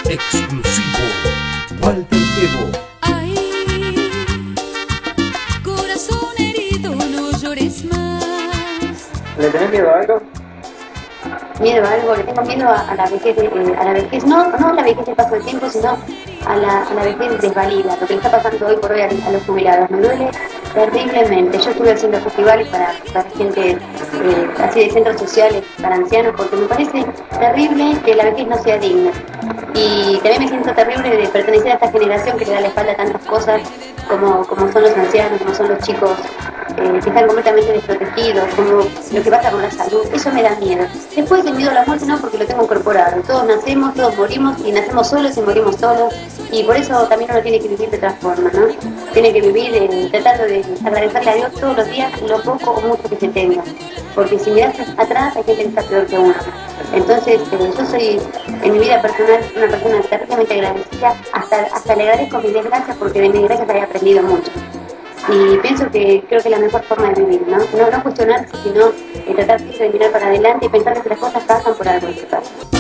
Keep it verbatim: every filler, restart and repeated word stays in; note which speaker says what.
Speaker 1: Exclusivo Walter Evo.
Speaker 2: Ay, corazón herido, no llores más.
Speaker 3: ¿Le tenés miedo a algo?
Speaker 4: Miedo a algo, le tengo miedo a, a la vejez, eh, a la vejez, no, no a la vejez del paso del tiempo, sino a la, a la vejez desvalida, lo que le está pasando hoy por hoy a, a los jubilados. Me duele terriblemente. Yo estuve haciendo festivales para, para gente eh, así de centros sociales, para ancianos, porque me parece terrible que la vejez no sea digna. Y también me siento terrible de pertenecer a esta generación que le da la espalda a tantas cosas como, como son los ancianos, como son los chicos eh, que están completamente desprotegidos, como lo que pasa con la salud. Eso me da miedo. Después el miedo a la muerte no, porque lo tengo incorporado. Todos nacemos, todos morimos, y nacemos solos y morimos solos, y por eso también uno tiene que vivir de otra forma, ¿no? Tiene que vivir eh, tratando de agradecerle a Dios todos los días lo poco o mucho que se tenga, porque si miras atrás hay gente que está peor que uno. Entonces eh, yo soy en mi vida personal una persona terriblemente agradecida, hasta, hasta le agradezco mis desgracias, porque de mis desgracias he aprendido mucho. Y pienso que creo que es la mejor forma de vivir, ¿no? No, no cuestionarse, sino eh, tratar de mirar para adelante y pensar que las cosas pasan por algo que pasa.